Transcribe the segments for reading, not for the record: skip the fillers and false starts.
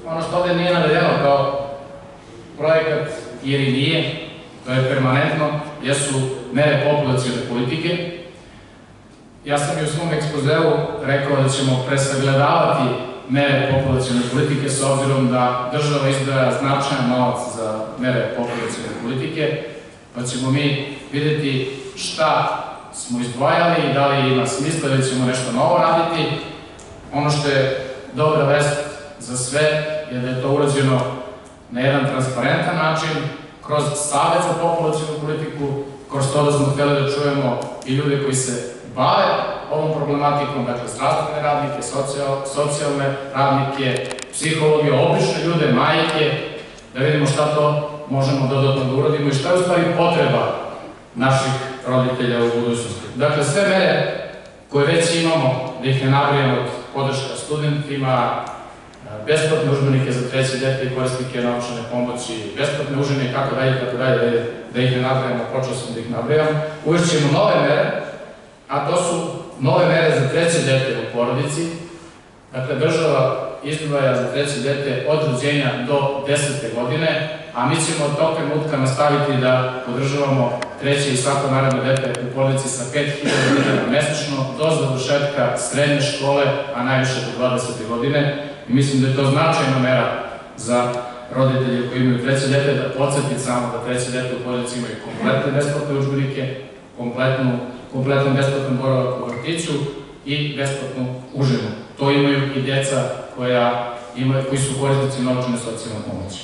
ono što ovde nije navedeno kao projekat, jer i nije, to je permanentno, jesu mere populacione politike. Ja sam i u svom ekspozeu rekao da ćemo presagledavati mere populacione politike s obzirom da država izdvaja značajan novac za mere populacione politike, pa ćemo mi videti šta smo izdvojali i da li ima smisla ili ćemo nešto novo raditi. Ono što je dobra vest za sve je da je to urađeno na jedan transparentan način, kroz Savet za populacionu politiku, kroz to da smo hteli da čujemo i ljude koji se bave ovom problematikom, dakle zdravstvene radnike, socijalne radnike, psihologe, obične ljude, majke, da vidimo šta to možemo dodatno da uradimo i šta je u stvari potreba naših roditelja u budućnosti. Dakle, sve mere koje već imamo, da ih ne nabrajamo, od podrška studentima, besplatne udžbenike za treće dete i korisnike novčane pomoći, besplatne užine i tako dalje, da ih ne nabrajamo, počeo sam da ih nabrajam. Uvešćemo nove mere, a to su nove mere za treće dete u porodici. Dakle, država izdvaja za treće dete od rođenja do 10. godine, a mi ćemo od tog trenutka nastaviti da podržavamo treće i svako naredno dete u porodici sa 5.000 dinara mesečno do završetka srednje škole, a najviše do 20. godine. I mislim da je to značajna mera za roditelje koji imaju treće dete, da podsjetim samo da treće dete u porodici imaju kompletne besplatne udžbenike, kompletan besplatan boravak u vrtiću i besplatnu užinu. To imaju i deca koji su korisnici novčane socijalne pomoći.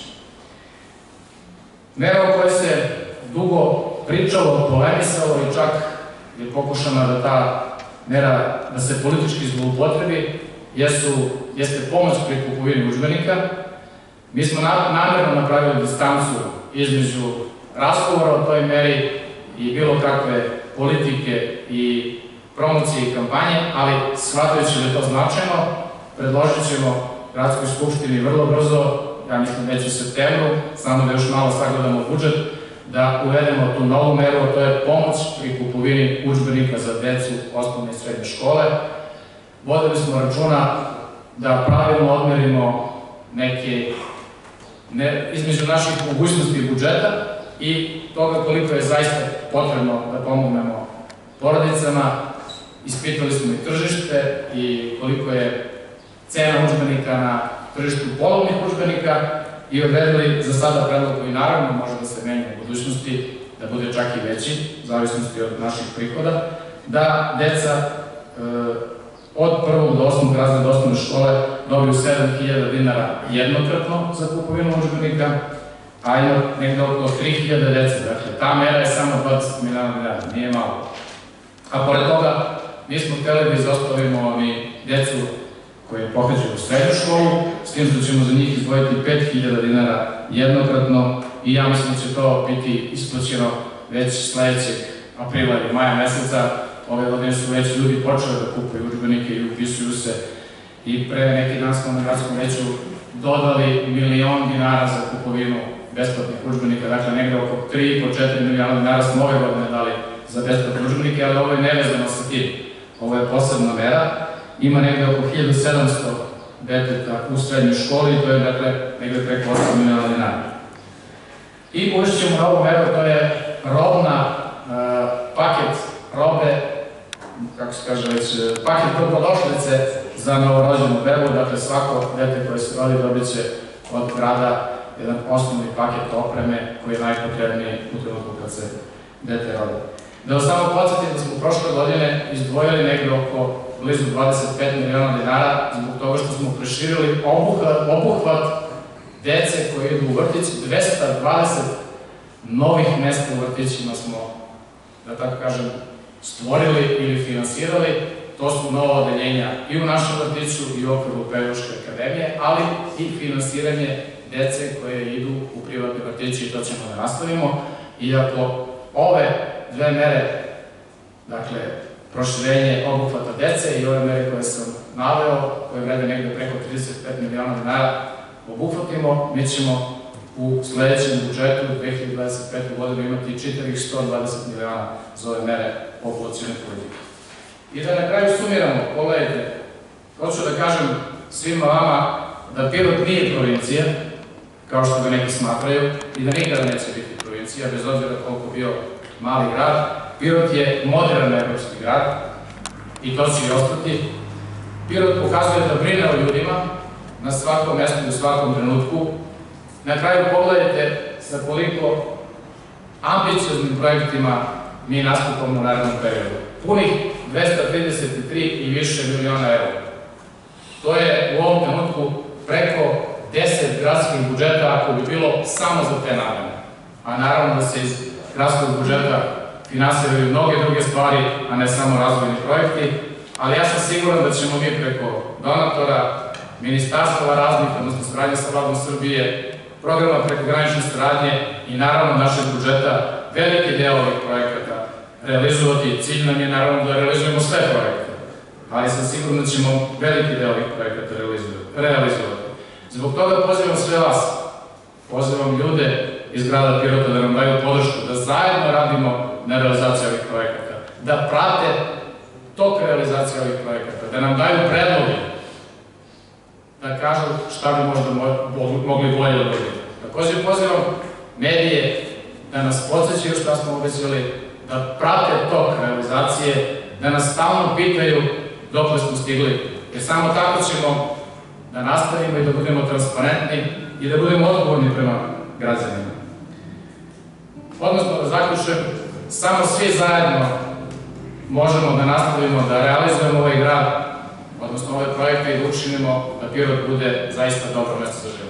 Mera o kojoj se dugo pričalo, polemisalo i čak je pokušana da ta mera da se politički zloupotrebi, jeste pomoć pri kupovini udžbenika. Mi smo namerno napravili distancu između razgovora o toj meri i bilo kakve politike i promocije i kampanje, ali shvatajući da je to značajno, predložit ćemo Gradskoj skupštini vrlo brzo, ja mislim već u septembru, samo da još malo sagledamo budžet, da uvedemo tu novu meru, a to je pomoć pri kupovini udžbenika za decu osnovne i srednje škole. Vodili smo računa da pravilno odmerimo neke između naših mogućnosti budžeta i toga koliko je zaista potrebno da pomognemo porodicama. Ispitali smo i tržište i koliko je cena udžbenika na tržištu polovnih udžbenika i odredili za sada predlog koji naravno može da se menja u budućnosti, da bude čak i veći, u zavisnosti od naših prihoda, da deca od 1. do 8. razreda osnovne škole dobiju 7.000 dinara jednokratno za kupovinu udžbenika, a ima negde oko 3.000 dece. Dakle, ta mera je samo 20 miliona dinara, nije malo. A pored toga, mi smo hteli da izostavimo i decu koje pohađaju u srednju školu, s tim što ćemo za njih izdvojiti 5.000 dinara jednokratno i ja mislim da će to biti isplaćeno već sledećeg aprila ili maja meseca. Ove godine su već ljudi počeli da kupuju udžbenike i upisuju se i pre neki dan smo na gradskom veću dodali 1.000.000 dinara za kupovinu besplatnih udžbenika, dakle negde oko 3,5-4 miliona dinara smo ove godine dali za besplatne udžbenike, ali ovo je nevezano sa tim. Ovo je posebna mera, ima negde oko 1.700 deteta u srednjoj školi i to je dakle negde preko 8 miliona dinara. I uvešćemo ćemo novu meru, to je paket robe, kako se kaže već, paket dobrodošlice za novorođenu bebu, dakle svako dete koje se rodi dobit će od grada jedan osnovni paket opreme koji je najpotrebniji u trenutku kad se dete rodi. Da vas samo podsjetim da smo prošle godine izdvojili negde oko blizu 25 miliona dinara zbog toga što smo proširili obuhvat dece koje idu u vrtić. 220 novih mesta u vrtićima smo, da tako kažem, stvorili ili finansirali. To su nova odeljenja i u našem vrtiću i u okviru Pedagoške akademije, ali i finansiranje dece koje idu u privatne vrtiće i to ćemo da nastavimo. I ako ove dve mere, dakle, proširenje obuhvata dece i ove mere koje sam naveo, koje vrede negde preko 35 miliona dinara, obuhvatimo, mi ćemo u sledećem budžetu 2025. godinu imati čitavih 120 miliona za ove mere populacione politike. I da na kraju sumiramo, pogledajte, hoću da kažem svima vama da Pirot nije provincija, kao što ga neki smatraju, i da nikada neće biti provincija, bez obzira koliko bio mali grad. Pirot je modern evropski grad i to će i ostati. Pirot pokazuje da brine o ljudima na svakom mestu i u svakom trenutku. Na kraju pogledajte sa koliko ambicioznim projektima mi nastupamo u narednom periodu. Punih 233 i više miliona eura. To je u ovom trenutku preko 10 gradskih budžeta ako bi bilo samo za te namene. A naravno da se iz gradskog budžeta finansiraju mnoge druge stvari, a ne samo razvojni projekti, ali ja sam siguran da ćemo mi preko donatora, ministarstava raznih, odnosno saradnje sa Vladom Srbije, programa prekogranične saradnje i naravno našeg budžeta, veliki deo ovih projekata realizovati. Cilj nam je naravno da realizujemo sve projekte, ali sam siguran da ćemo veliki deo ovih projekata realizovati. Zbog toga pozivam sve vas, pozivam ljude iz grada Pirota da nam daju podršku, da zajedno radimo na realizaciji ovih projekata, da prate tok realizacije ovih projekata, da nam daju predloge, da kažu šta bi možda mogli bolje da bude. Također pozivam medije da nas podsjećaju šta smo obećali, da prate tok realizacije, da nas stalno pitaju dokle smo stigli, jer samo tako ćemo da nastavimo i da budemo transparentni i da budemo odgovorni prema građanima. Odnosno, da zaključujem, samo svi zajedno možemo da nastavimo da realizujemo ovaj grad, odnosno ove projekte i da učinimo da Pirot bude zaista dobro mesto za život.